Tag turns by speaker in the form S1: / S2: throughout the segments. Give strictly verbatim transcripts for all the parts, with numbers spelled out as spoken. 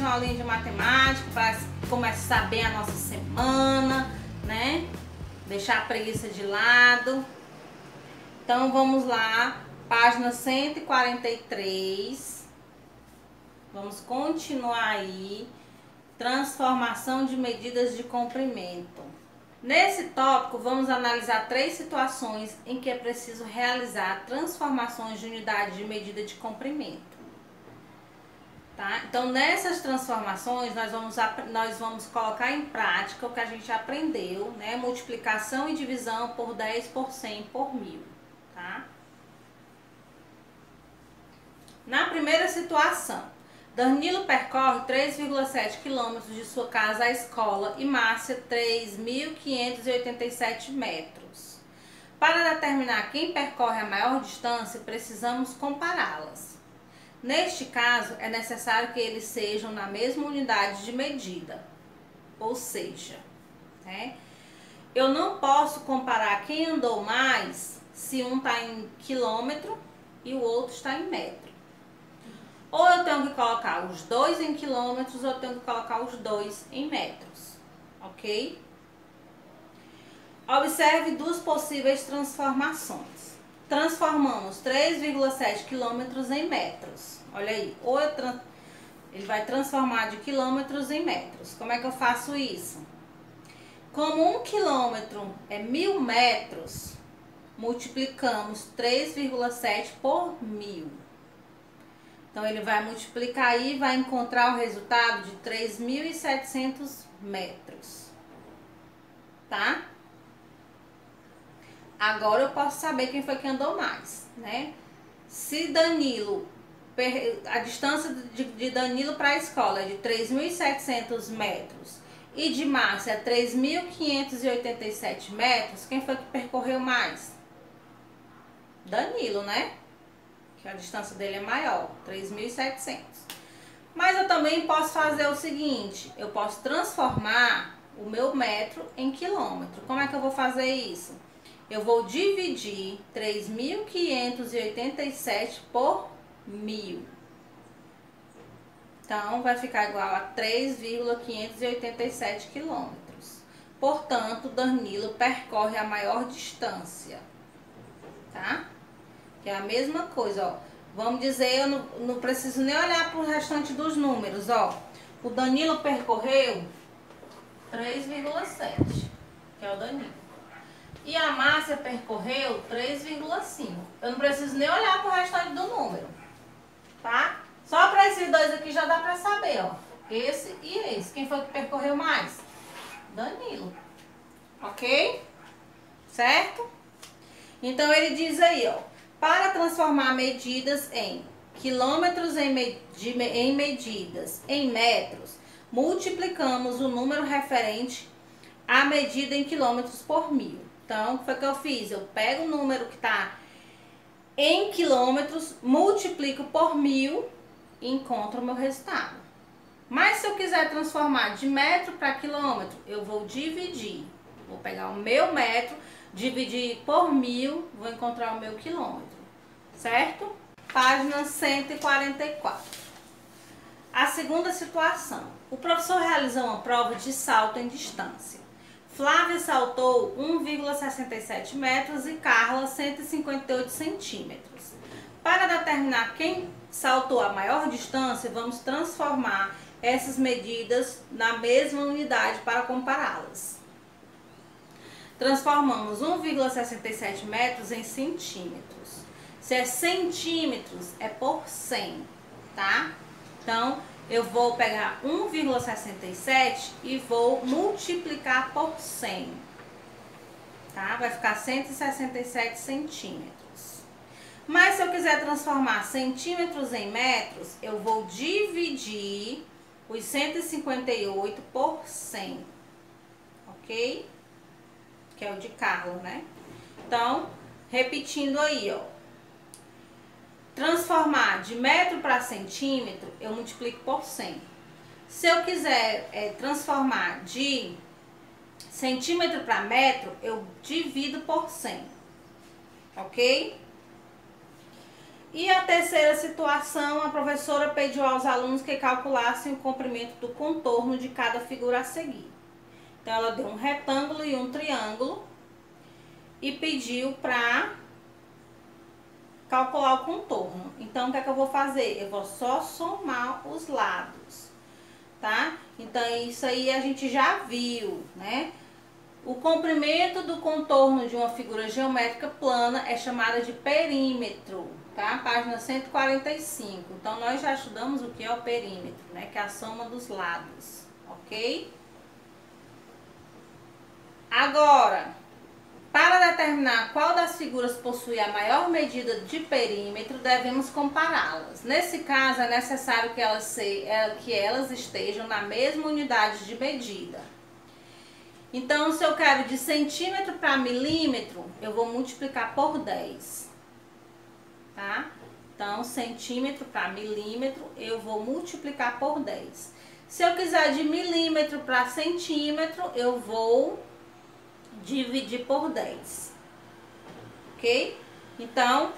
S1: uma aulinha de matemática para começar bem a nossa semana, né? Deixar a preguiça de lado. Então vamos lá, página cento e quarenta e três. Vamos continuar aí. Transformação de medidas de comprimento. Nesse tópico, vamos analisar três situações em que é preciso realizar transformações de unidade de medida de comprimento. Tá? Então, nessas transformações, nós vamos, nós vamos colocar em prática o que a gente aprendeu, né? Multiplicação e divisão por dez por cem por mil. Tá? Na primeira situação, Danilo percorre três vírgula sete quilômetros de sua casa à escola e Márcia três mil quinhentos e oitenta e sete metros. Para determinar quem percorre a maior distância, precisamos compará-las. Neste caso, é necessário que eles sejam na mesma unidade de medida, ou seja, né, eu não posso comparar quem andou mais se um está em quilômetro e o outro está em metro. Ou eu tenho que colocar os dois em quilômetros ou eu tenho que colocar os dois em metros, ok? Observe duas possíveis transformações. Transformamos três vírgula sete quilômetros em metros. Olha aí, ou eu trans... ele vai transformar de quilômetros em metros. Como é que eu faço isso? Como um quilômetro é mil metros, multiplicamos três vírgula sete por mil. Então, ele vai multiplicar aí e vai encontrar o resultado de três mil e setecentos metros. Tá? Agora eu posso saber quem foi que andou mais, né? Se Danilo, a distância de Danilo para a escola é de três mil e setecentos metros e de Márcia é três mil quinhentos e oitenta e sete metros, quem foi que percorreu mais? Danilo, né? Que a distância dele é maior, três mil e setecentos. Mas eu também posso fazer o seguinte, eu posso transformar o meu metro em quilômetro. Como é que eu vou fazer isso? Eu vou dividir três mil quinhentos e oitenta e sete por mil. Então, vai ficar igual a três vírgula quinhentos e oitenta e sete quilômetros. Portanto, Danilo percorre a maior distância. Tá? Que é a mesma coisa, ó. Vamos dizer, eu não, não preciso nem olhar para o restante dos números, ó. O Danilo percorreu três vírgula sete, que é o Danilo. E a Márcia percorreu três vírgula cinco. Eu não preciso nem olhar para o restante do número, tá? Só para esses dois aqui já dá para saber, ó. Esse e esse. Quem foi que percorreu mais? Danilo. Ok? Certo? Então, ele diz aí, ó. Para transformar medidas em quilômetros em, med de, em medidas em metros, multiplicamos o número referente à medida em quilômetros por mil. Então, o que foi que eu fiz? Eu pego o número que está em quilômetros, multiplico por mil e encontro o meu resultado. Mas se eu quiser transformar de metro para quilômetro, eu vou dividir. Vou pegar o meu metro, dividir por mil, vou encontrar o meu quilômetro. Certo? Página cento e quarenta e quatro. A segunda situação. O professor realizou uma prova de salto em distância. Flávia saltou um vírgula sessenta e sete metros e Carla cento e cinquenta e oito centímetros. Para determinar quem saltou a maior distância, vamos transformar essas medidas na mesma unidade para compará-las. Transformamos um vírgula sessenta e sete metros em centímetros. Se é centímetros, é por cem, tá? Então, eu vou pegar um vírgula sessenta e sete e vou multiplicar por cem, tá? Vai ficar cento e sessenta e sete centímetros. Mas se eu quiser transformar centímetros em metros, eu vou dividir os cento e cinquenta e oito por cem, ok? Que é o de Carla, né? Então, repetindo aí, ó. Transformar de metro para centímetro, eu multiplico por cem. Se eu quiser é, transformar de centímetro para metro, eu divido por cem. Ok? E a terceira situação, a professora pediu aos alunos que calculassem o comprimento do contorno de cada figura a seguir. Então, ela deu um retângulo e um triângulo e pediu para calcular o contorno. Então, o que é que eu vou fazer? Eu vou só somar os lados, tá? Então, isso aí a gente já viu, né? O comprimento do contorno de uma figura geométrica plana é chamada de perímetro, tá? Página cento e quarenta e cinco. Então, nós já estudamos o que é o perímetro, né? Que é a soma dos lados, ok? Agora, para determinar qual das figuras possui a maior medida de perímetro, devemos compará-las. Nesse caso, é necessário que elas, se, que elas estejam na mesma unidade de medida. Então, se eu quero de centímetro para milímetro, eu vou multiplicar por dez, tá? Então, centímetro para milímetro, eu vou multiplicar por dez. Se eu quiser de milímetro para centímetro, eu vou dividir por dez, ok? Então,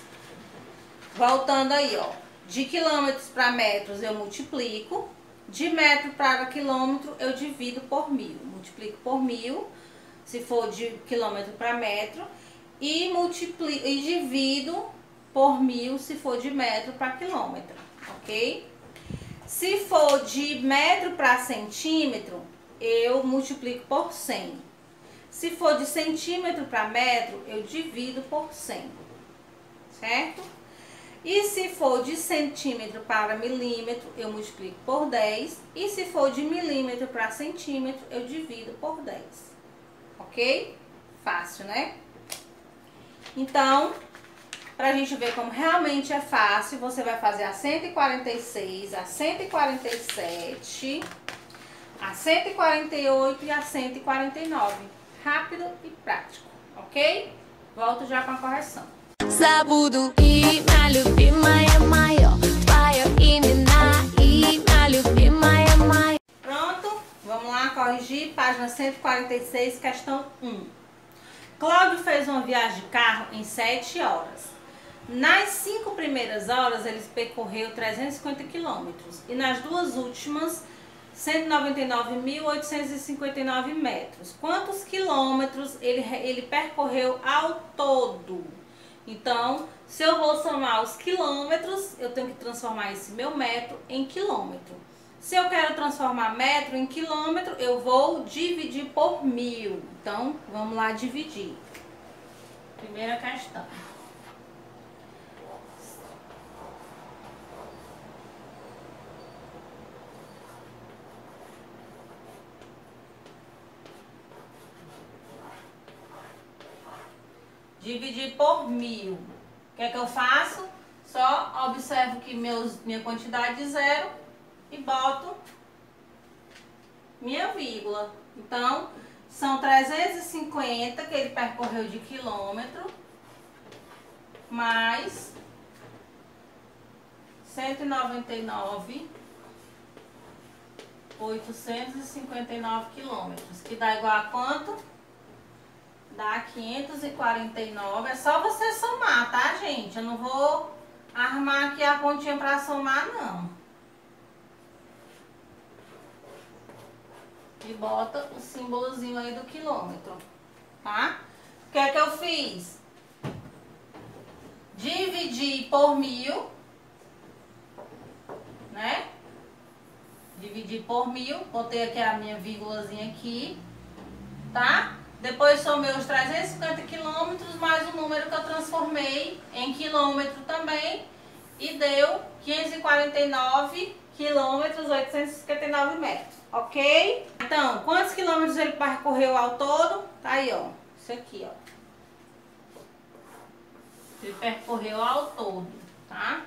S1: voltando aí, ó, de quilômetros para metros eu multiplico, de metro para quilômetro eu divido por mil, multiplico por mil, se for de quilômetro para metro, e multiplico e divido por mil se for de metro para quilômetro, ok? Se for de metro para centímetro, eu multiplico por cem. Se for de centímetro para metro, eu divido por cem, certo? E se for de centímetro para milímetro, eu multiplico por dez. E se for de milímetro para centímetro, eu divido por dez. Ok? Fácil, né? Então, pra gente ver como realmente é fácil, você vai fazer a cento e quarenta e seis, a cento e quarenta e sete, a cento e quarenta e oito e a cento e quarenta e nove. Rápido e prático, ok? Volto já com a correção.
S2: Забуду имя любимое мое, твое имя, имя любимое мое.
S1: Pronto, vamos lá corrigir, página cento e quarenta e seis, questão um. Cláudio fez uma viagem de carro em sete horas. Nas cinco primeiras horas, ele percorreu trezentos e cinquenta quilômetros e nas duas últimas, cento e noventa e nove mil oitocentos e cinquenta e nove metros. Quantos quilômetros ele, ele percorreu ao todo? Então, se eu vou somar os quilômetros, eu tenho que transformar esse meu metro em quilômetro. Se eu quero transformar metro em quilômetro, eu vou dividir por mil. Então, vamos lá dividir. Primeira questão. Dividir por mil. O que é que eu faço? Só observo que meus, minha quantidade é zero e boto minha vírgula. Então, são trezentos e cinquenta que ele percorreu de quilômetro, mais cento e noventa e nove, oitocentos e cinquenta e nove quilômetros, que dá igual a quanto? Dá quinhentos e quarenta e nove. É só você somar, tá, gente? Eu não vou armar aqui a continha para somar, não. E bota o símbolozinho aí do quilômetro, tá? O que é que eu fiz? Dividi por mil, né? Dividi por mil. Botei aqui a minha vírgulazinha aqui, tá? Depois somei os trezentos e cinquenta quilômetros mais o número que eu transformei em quilômetro também. E deu quinhentos e quarenta e nove quilômetros, oitocentos e cinquenta e nove metros. Ok? Então, quantos quilômetros ele percorreu ao todo? Tá aí, ó. Isso aqui, ó. Ele percorreu ao todo, tá?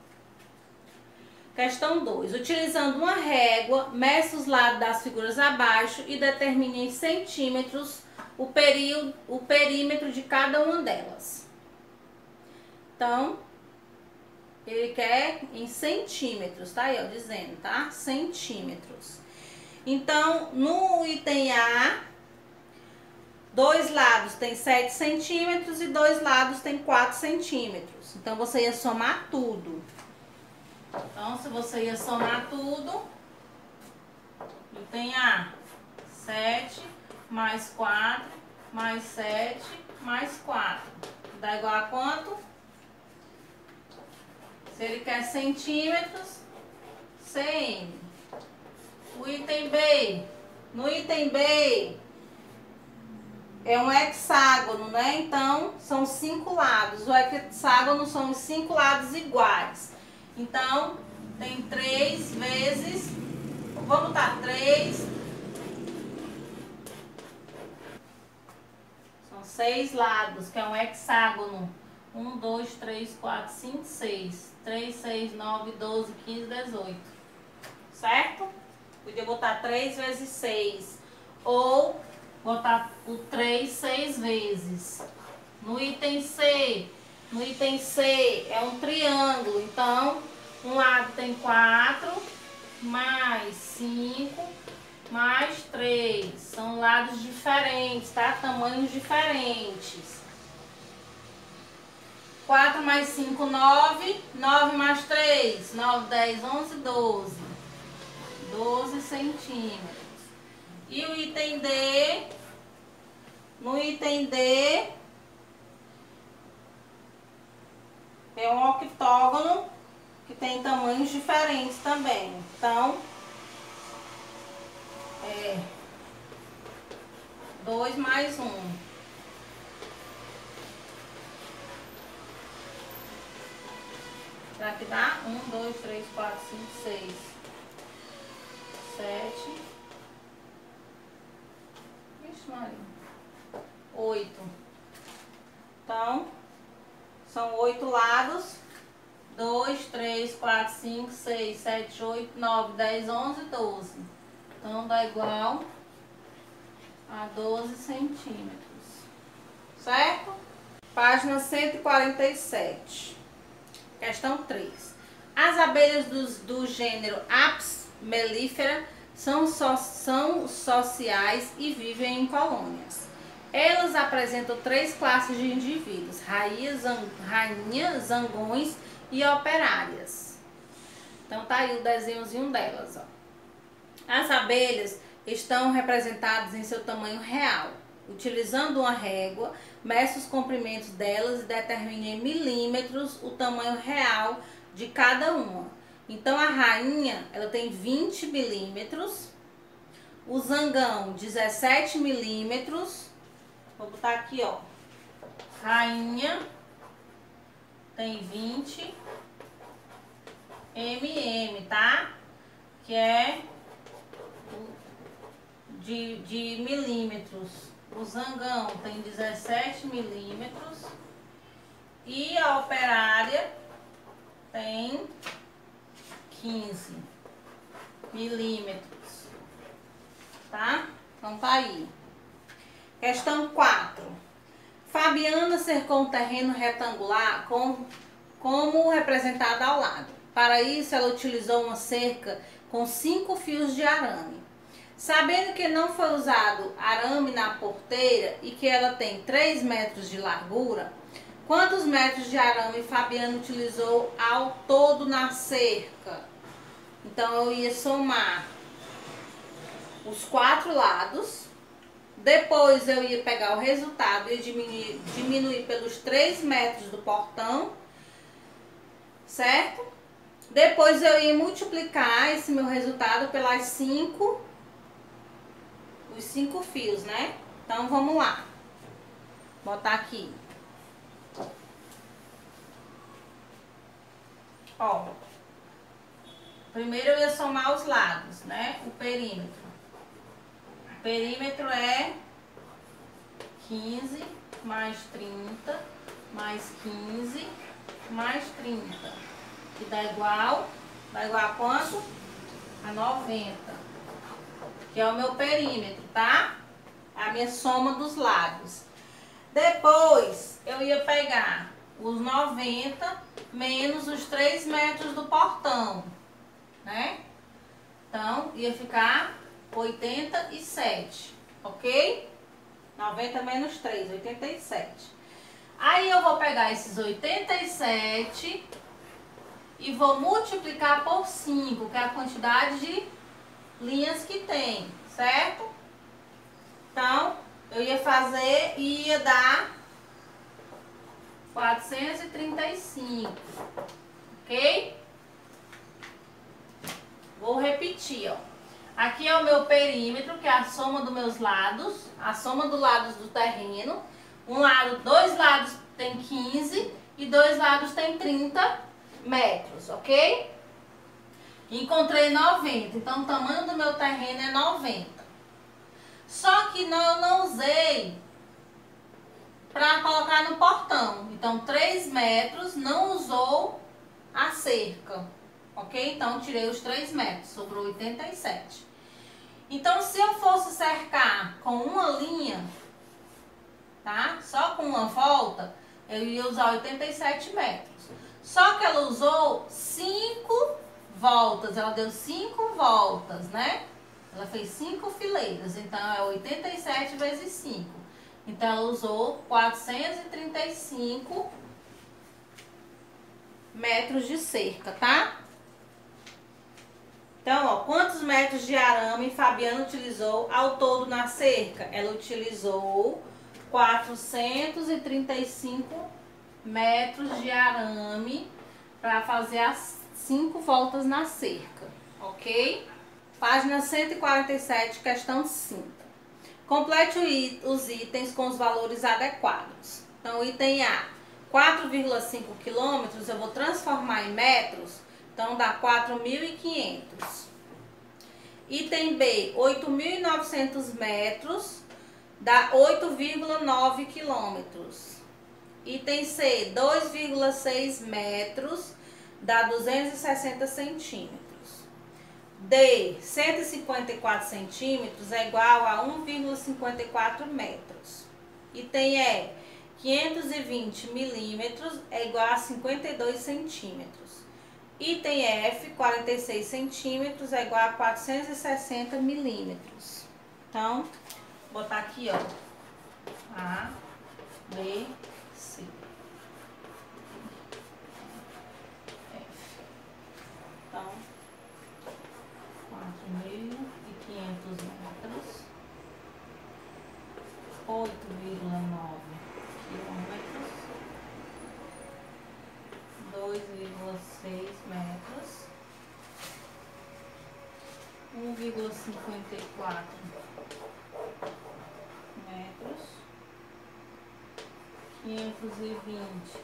S1: Questão dois. Utilizando uma régua, meça os lados das figuras abaixo e determine em centímetros o, período, o perímetro de cada uma delas. Então, ele quer em centímetros, tá aí, ó, dizendo, tá? Centímetros. Então, no item A, Dois lados tem sete centímetros e dois lados tem quatro centímetros. Então, você ia somar tudo. Então, se você ia somar tudo, eu tenho a sete mais quatro mais sete mais quatro. Dá igual a quanto? Se ele quer centímetros, cm. O item B. No item B é um hexágono, né? Então, são cinco lados. O hexágono são os cinco lados iguais. Então, tem três vezes... Vamos botar três. São seis lados, que é um hexágono. um, dois, três, quatro, cinco, seis. três, seis, nove, doze, quinze, dezoito. Certo? Podia botar três vezes seis. Ou botar o três seis vezes. No item C, no item C é um triângulo. Então, um lado tem quatro, mais cinco, mais três. São lados diferentes, tá? Tamanhos diferentes. quatro mais cinco, nove. nove mais três, nove, dez, onze, doze. doze centímetros. E o item D, no item D, é um octógono que tem tamanhos diferentes também. Então, é dois mais um. Será que dá? um, dois, três, quatro, cinco, seis, sete, vixe Maria, oito. Então, são oito lados. dois, três, quatro, cinco, seis, sete, oito, nove, dez, onze, doze. Então, dá igual a doze centímetros. Certo? Página cento e quarenta e sete. Questão três. As abelhas do, do gênero Apis mellifera são, so, são sociais e vivem em colônias. Elas apresentam três classes de indivíduos: rainhas, zang, rainha, zangões e operárias. Então tá aí o desenhozinho delas, ó. As abelhas estão representadas em seu tamanho real. Utilizando uma régua, meça os comprimentos delas e determina em milímetros o tamanho real de cada uma. Então a rainha, ela tem vinte milímetros, o zangão dezessete milímetros. Vou botar aqui, ó. Rainha tem vinte milímetros, tá? Que é de, de milímetros. O zangão tem dezessete milímetros e a operária tem quinze milímetros, tá? Então tá aí. Questão quatro. Fabiana cercou um terreno retangular com, como representado ao lado. Para isso, ela utilizou uma cerca com cinco fios de arame. Sabendo que não foi usado arame na porteira e que ela tem três metros de largura, quantos metros de arame Fabiana utilizou ao todo na cerca? Então, eu ia somar os quatro lados. Depois, eu ia pegar o resultado e diminuir, diminuir pelos três metros do portão, certo? Depois, eu ia multiplicar esse meu resultado pelas cinco, os cinco fios, né? Então, vamos lá. Botar aqui. Ó. Primeiro, eu ia somar os lados, né? O perímetro. O perímetro é quinze mais trinta mais quinze mais trinta. Que dá igual, dá igual a quanto? A noventa. Que é o meu perímetro, tá? A minha soma dos lados. Depois, eu ia pegar os noventa menos os três metros do portão, né? Então, ia ficar oitenta e sete, ok? noventa menos três, oitenta e sete. Aí eu vou pegar esses oitenta e sete e vou multiplicar por cinco, que é a quantidade de linhas que tem, certo? Então, eu ia fazer e ia dar quatrocentos e trinta e cinco, ok? Vou repetir, ó. Aqui é o meu perímetro, que é a soma dos meus lados, a soma dos lados do terreno. Um lado, dois lados tem quinze e dois lados tem trinta metros, ok? Encontrei noventa, então o tamanho do meu terreno é noventa. Só que não, eu não usei para colocar no portão. Então, três metros não usou a cerca, ok? Então, tirei os três metros, sobrou oitenta e sete. Então, se eu fosse cercar com uma linha, tá? Só com uma volta, eu ia usar oitenta e sete metros. Só que ela usou cinco voltas, ela deu cinco voltas, né? Ela fez cinco fileiras, então é oitenta e sete vezes cinco. Então, ela usou quatrocentos e trinta e cinco metros de cerca, tá? Então, ó, quantos metros de arame Fabiana utilizou ao todo na cerca? Ela utilizou quatrocentos e trinta e cinco metros de arame para fazer as cinco voltas na cerca, ok? Página cento e quarenta e sete, questão cinco. Complete os itens com os valores adequados. Então, item A, quatro vírgula cinco quilômetros, eu vou transformar em metros, então dá quatro mil e quinhentos. Item B, oito mil e novecentos metros, dá oito vírgula nove quilômetros. Item C, dois vírgula seis metros, dá duzentos e sessenta centímetros. D, cento e cinquenta e quatro centímetros é igual a um vírgula cinquenta e quatro metros. Item E, quinhentos e vinte milímetros é igual a cinquenta e dois centímetros. Item F, quarenta e seis centímetros é igual a quatrocentos e sessenta milímetros. Então, vou botar aqui, ó, A, B, C. F. Então, quatro mil e quinhentos metros, oito vírgula nove quilômetros, dois vírgula seis metros, um vírgula cinquenta e quatro metros, quinhentos e vinte.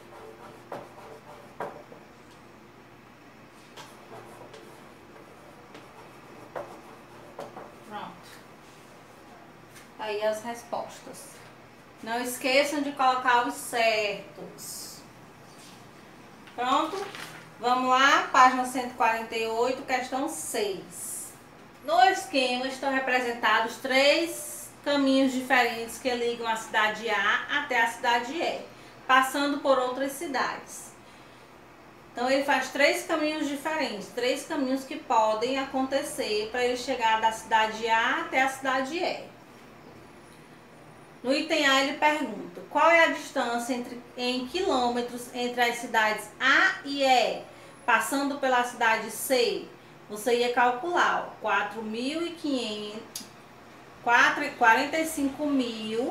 S1: Pronto. Aí as respostas. Não esqueçam de colocar os certos. Pronto? Vamos lá, página cento e quarenta e oito, questão seis. No esquema estão representados três caminhos diferentes que ligam a cidade A até a cidade E, passando por outras cidades. Então, ele faz três caminhos diferentes, três caminhos que podem acontecer para ele chegar da cidade A até a cidade E. No item A, ele pergunta, qual é a distância entre, em quilômetros entre as cidades A e E, passando pela cidade C? Você ia calcular, ó, quatro mil e quinhentos, quarenta e cinco mil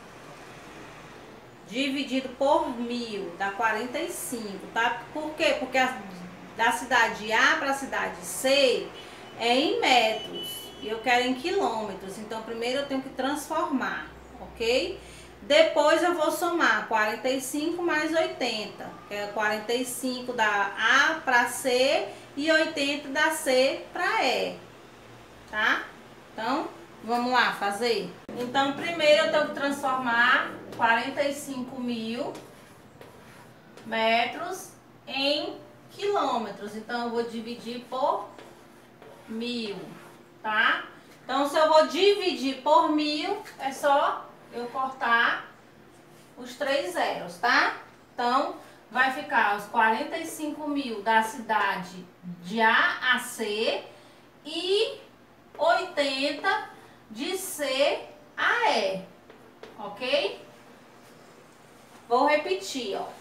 S1: dividido por mil, dá quarenta e cinco, tá? Por quê? Porque a, da cidade A para a cidade C é em metros e eu quero em quilômetros, então primeiro eu tenho que transformar, ok? Depois eu vou somar quarenta e cinco mais oitenta, que é quarenta e cinco da A para C e oitenta da C para E, tá? Então, vamos lá fazer? Então, primeiro eu tenho que transformar quarenta e cinco mil metros em quilômetros. Então, eu vou dividir por mil, tá? Então, se eu vou dividir por mil, é só eu cortar os três zeros, tá? Então, vai ficar os quarenta e cinco mil da cidade de A a C e oitenta de C a E, ok? Vou repetir, ó.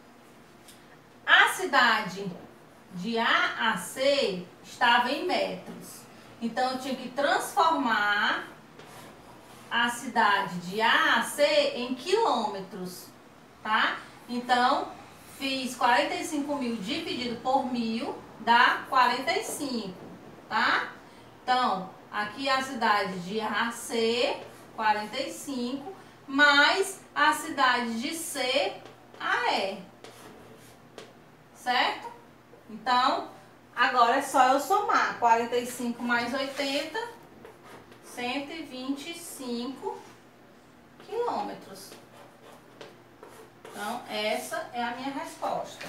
S1: A cidade de A a C estava em metros. Então, eu tinha que transformar a cidade de A a C em quilômetros, tá? Então, fiz quarenta e cinco mil dividido por mil, dá quarenta e cinco, tá? Então, aqui a cidade de A a C, quarenta e cinco, mais a cidade de C a E, certo? Então, agora é só eu somar quarenta e cinco mais oitenta, cento e vinte e cinco quilômetros. Então, essa é a minha resposta.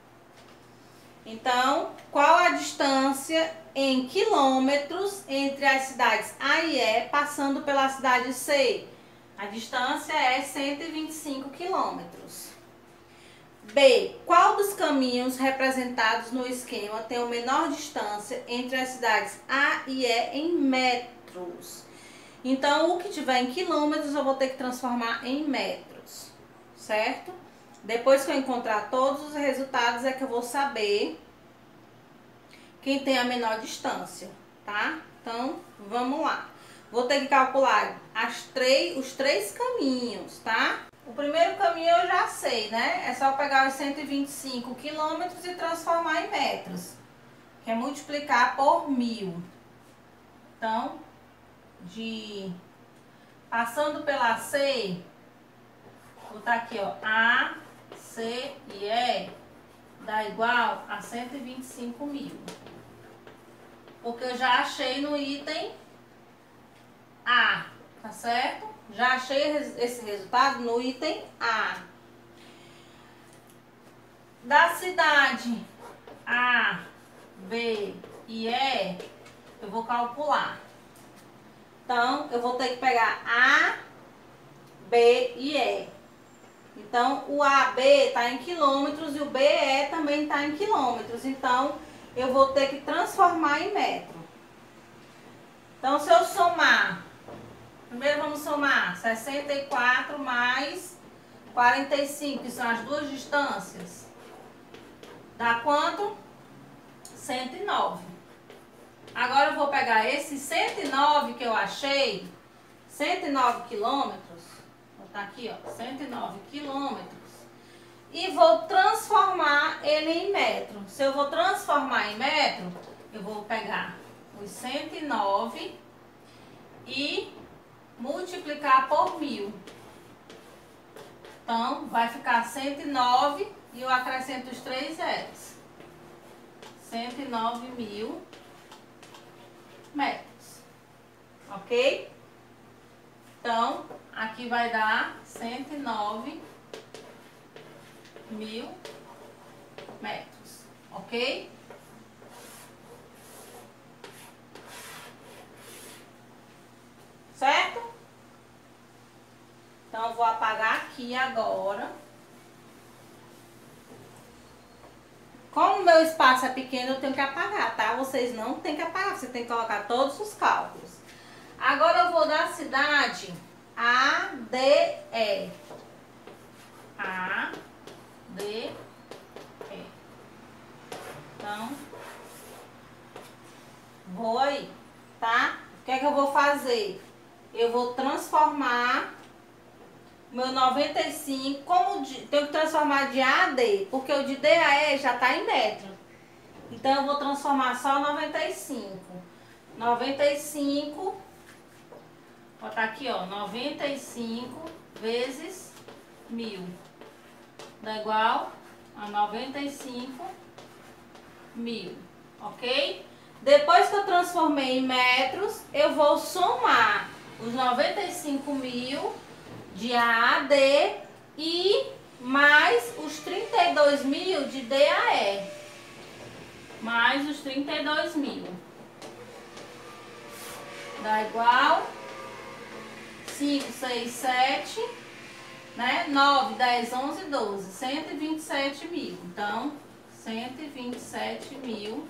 S1: Então, qual a distância em quilômetros entre as cidades A e E passando pela cidade C? A distância é cento e vinte e cinco quilômetros. B. Qual dos caminhos representados no esquema tem a menor distância entre as cidades A e E em metros? Então, o que tiver em quilômetros eu vou ter que transformar em metros, certo? Depois que eu encontrar todos os resultados é que eu vou saber quem tem a menor distância, tá? Então, vamos lá. Vou ter que calcular as três, os três caminhos, tá? O primeiro caminho eu já sei, né? É só eu pegar os cento e vinte e cinco quilômetros e transformar em metros, que é multiplicar por mil. Então, de passando pela C, vou botar aqui, ó, A, C e E dá igual a cento e vinte e cinco mil. Porque eu já achei no item A, tá certo? Já achei esse resultado no item A. Da cidade A, B e E, eu vou calcular. Então, eu vou ter que pegar A, B e E. Então, o A B está em quilômetros e o B E também está em quilômetros. Então, eu vou ter que transformar em metro. Então, se eu somar, primeiro vamos somar sessenta e quatro mais quarenta e cinco, que são as duas distâncias. Dá quanto? cento e nove. Agora eu vou pegar esse cento e nove que eu achei, cento e nove quilômetros, vou botar aqui, ó, cento e nove quilômetros, e vou transformar ele em metro. Se eu vou transformar em metro, eu vou pegar os cento e nove e multiplicar por mil. Então, vai ficar cento e nove e eu acrescento os três zeros. cento e nove mil metros. Ok? Então, aqui vai dar cento e nove mil metros. Ok? Certo? Então, eu vou apagar aqui agora. Como o meu espaço é pequeno, eu tenho que apagar, tá? Vocês não tem que apagar, você tem que colocar todos os cálculos. Agora, eu vou dar a cidade A, D, E. A, D, E. Então, vou aí, tá? O que é que eu vou fazer? Eu vou transformar meu noventa e cinco, como de, tenho que transformar de A a D, porque o de D a E já está em metro. Então, eu vou transformar só noventa e cinco. noventa e cinco, vou botar aqui, ó, noventa e cinco vezes mil. Dá igual a noventa e cinco mil, ok? Depois que eu transformei em metros, eu vou somar os noventa e cinco mil de A a D e mais os trinta e dois mil de D a E. Mais os trinta e dois mil. Dá igual cinco, seis, sete, né? nove, dez, onze, doze. cento e vinte e sete mil. Então, cento e vinte e sete mil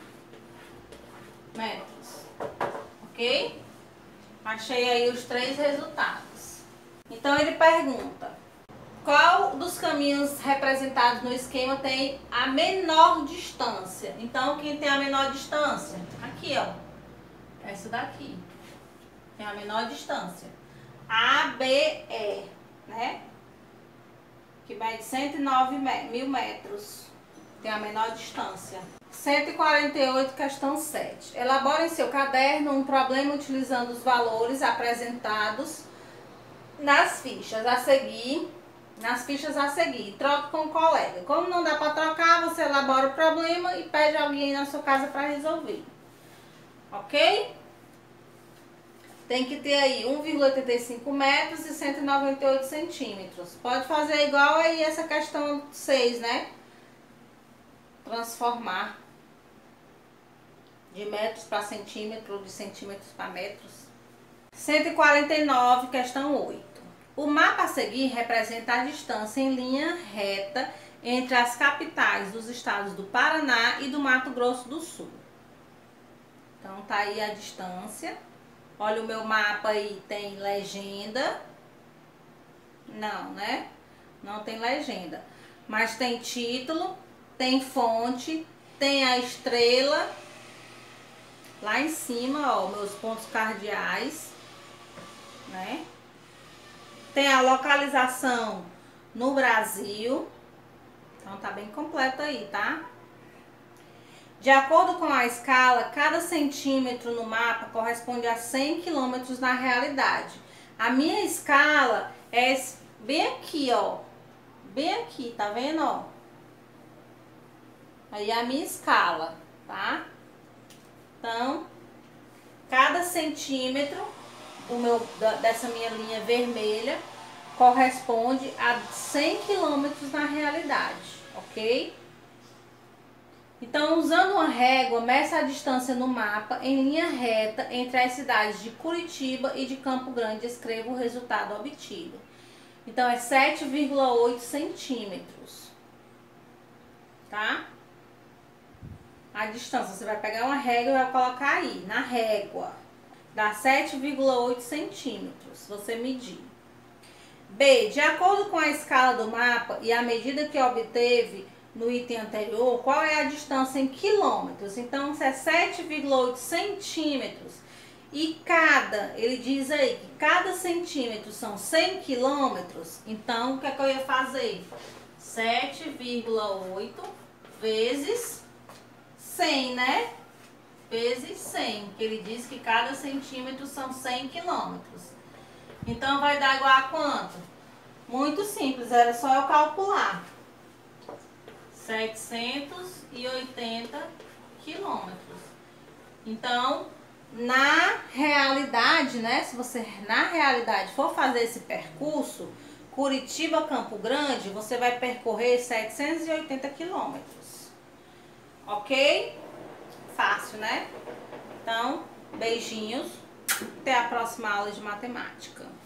S1: metros. Ok? Achei aí os três resultados. Então ele pergunta: qual dos caminhos representados no esquema tem a menor distância? Então, quem tem a menor distância? Aqui, ó. Essa daqui. Tem a menor distância. A, B, E, né? Que vai de cento e nove mil metros. Tem a menor distância. cento e quarenta e oito, questão sete. Elabore em seu caderno um problema utilizando os valores apresentados nas fichas a seguir. Nas fichas a seguir. Troque com o colega. Como não dá para trocar, você elabora o problema e pede alguém na sua casa para resolver. Ok? Tem que ter aí um vírgula oitenta e cinco metros e cento e noventa e oito centímetros. Pode fazer igual aí essa questão seis, né? Transformar de metros para centímetros, de centímetros para metros. cento e quarenta e nove, questão oito. O mapa a seguir representa a distância em linha reta entre as capitais dos estados do Paraná e do Mato Grosso do Sul. Então tá aí a distância. Olha o meu mapa aí, tem legenda? Não, né? Não tem legenda. Mas tem título, tem fonte, tem a estrela. Lá em cima, ó, meus pontos cardeais, né? Tem a localização no Brasil. Então tá bem completo aí, tá? De acordo com a escala, cada centímetro no mapa corresponde a cem quilômetros na realidade. A minha escala é bem aqui, ó. Bem aqui, tá vendo, ó? Aí é a minha escala, tá? Então, cada centímetro o meu, dessa minha linha vermelha corresponde a cem quilômetros na realidade, ok? Então, usando uma régua, meça a distância no mapa em linha reta entre as cidades de Curitiba e de Campo Grande. Escreva o resultado obtido. Então, é sete vírgula oito centímetros, tá? A distância, você vai pegar uma régua e vai colocar aí, na régua. Dá sete vírgula oito centímetros, você medir. B. De acordo com a escala do mapa e a medida que obteve no item anterior, qual é a distância em quilômetros? Então, se é sete vírgula oito centímetros e cada, ele diz aí que cada centímetro são cem quilômetros, então o que é que eu ia fazer? sete vírgula oito vezes cem, né? Vezes cem, que ele diz que cada centímetro são cem quilômetros. Então, vai dar igual a quanto? Muito simples, era só eu calcular. setecentos e oitenta quilômetros. Então, na realidade, né? Se você na realidade for fazer esse percurso, Curitiba, Campo Grande, você vai percorrer setecentos e oitenta quilômetros. Ok? Fácil, né? Então, beijinhos. Até a próxima aula de matemática.